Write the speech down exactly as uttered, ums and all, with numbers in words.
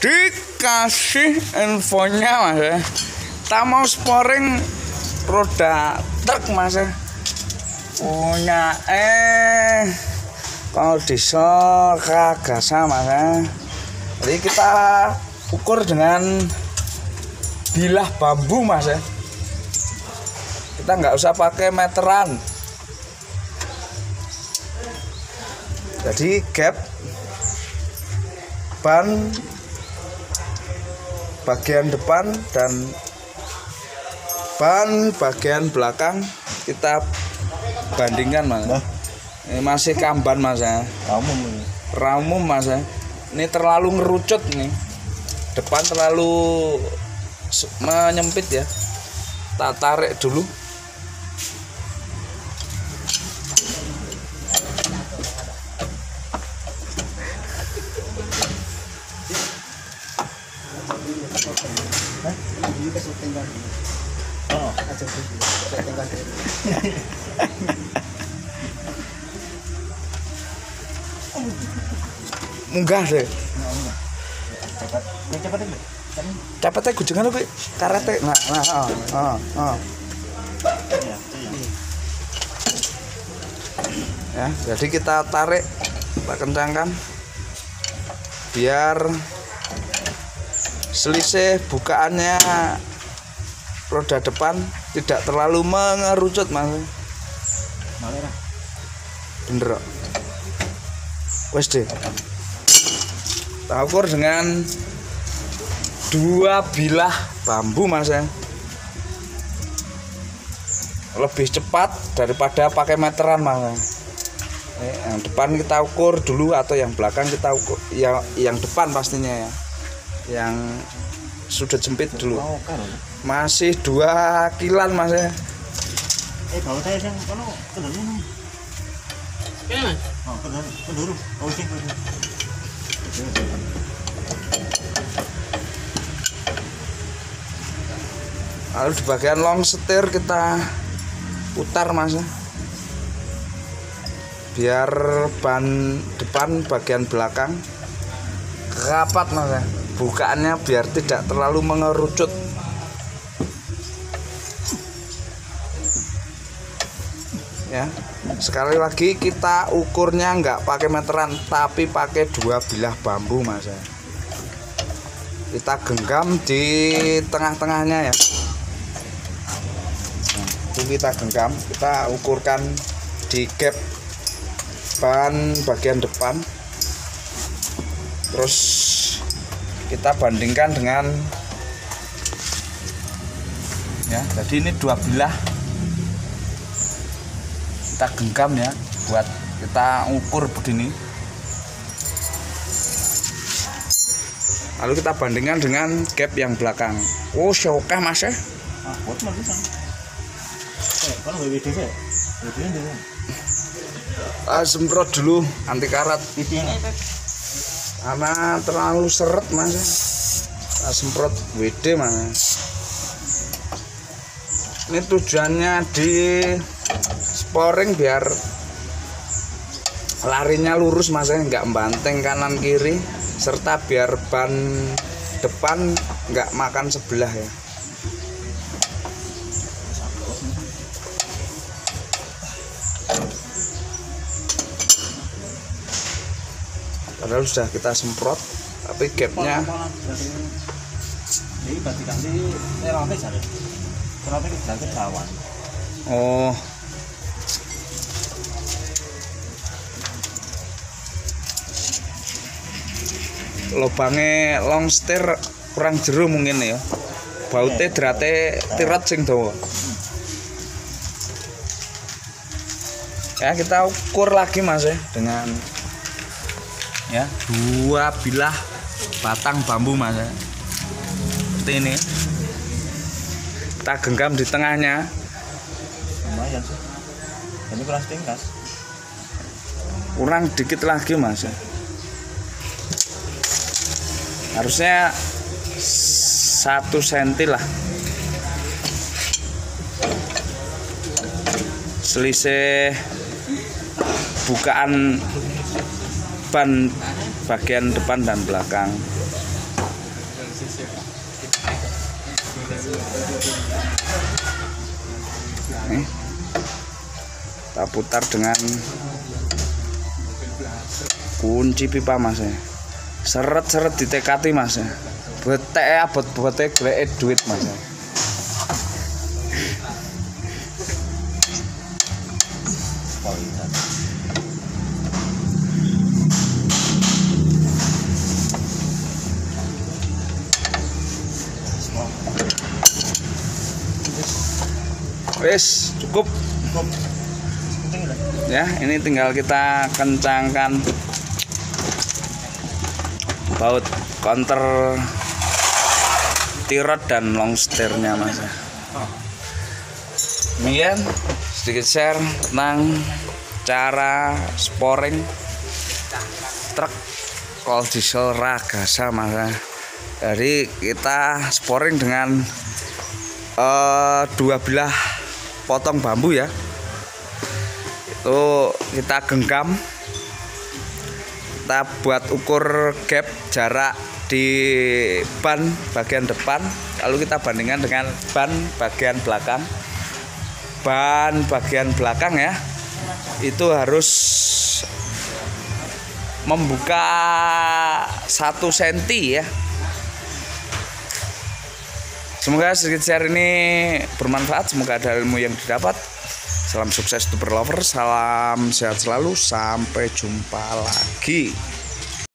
dikasih infonya mas ya. Kita mau sporing roda truk mas ya. Punya eh kalau diesel kagasa mas ya. Jadi kita ukur dengan bilah bambu mas ya. Kita nggak usah pakai meteran. Jadi gap ban bagian depan dan ban bagian belakang kita bandingkan mas. Nah. Ini masih kamban mas ya. Ramum ini. Ramum mas ya. Ini terlalu ngerucut nih. Depan terlalu menyempit ya. Kita tarik dulu. Oh, munggah deh. cepat, cepat aja. Cepetnya gujengan lebih karate. Nah, nah, oh, oh, oh. Ya, jadi kita tarik, kita kencangkan biar selisih bukaannya roda depan tidak terlalu mengerucut mas. Bener. Wes deh. Kita ukur dengan dua bilah bambu mas ya. Lebih cepat daripada pakai meteran mas. Eh, yang depan kita ukur dulu atau yang belakang kita ukur, yang yang depan pastinya ya. Yang sudut sempit dulu. Masih dua kilan mas ya. Eh bawa saya yang kono kenduru. Ya mas. Oh kenduru, kenduru. Oh sih kenduru. Lalu di bagian long setir kita putar mas ya. Biar ban depan bagian belakang rapat mas ya. Bukaannya biar tidak terlalu mengerucut. Ya, sekali lagi kita ukurnya nggak pakai meteran tapi pakai dua bilah bambu mas ya. Kita genggam di tengah-tengahnya ya. Nah, itu kita genggam, kita ukurkan di gap ban bagian depan. Terus kita bandingkan dengan ya, jadi ini dua bilah kita genggam ya buat kita ukur begini. Lalu kita bandingkan dengan gap yang belakang. Oh syokah mas ya. Ah, buat mas bisa. Eh, kalau W W D saya, W W D dulu. Ah, semprot dulu anti karat. Pipinya. Karena terlalu seret mas ya. Kita semprot W D mas. Ini tujuannya di sporing biar larinya lurus mas ya, nggak membanteng kanan kiri, serta biar ban depan nggak makan sebelah ya. Padahal sudah kita semprot, tapi gapnya ini ganti ganti rame saja. Rame ganti kawan. Oh. Lubangnya long setir kurang jero mungkin ya. Baute drate tirat sing dawa. Ya kita ukur lagi mas ya dengan ya dua bilah batang bambu mas ya. Seperti ini. Kita genggam di tengahnya. Lumayan sih. Ini kurang tingkas. Kurang dikit lagi mas ya. Harusnya satu senti lah. Selisih bukaan ban bagian depan dan belakang. Nih, kita putar dengan kunci pipa mas ya. Seret-seret ditekati mas ya. Betek abot betek golek duit mas ya. Wes cukup ya, ini tinggal kita kencangkan baut counter tirot dan long stirnya mas. Demikian sedikit share tentang cara sporing truk kol diesel Ragasa mas. Jadi kita sporing dengan uh, dua bilah potong bambu ya, itu kita genggam, kita buat ukur gap jarak di ban bagian depan, lalu kita bandingkan dengan ban bagian belakang. Ban bagian belakang ya, itu harus membuka satu senti ya. Semoga sedikit share ini bermanfaat, semoga ada ilmu yang didapat. Salam sukses to lover, salam sehat selalu, sampai jumpa lagi.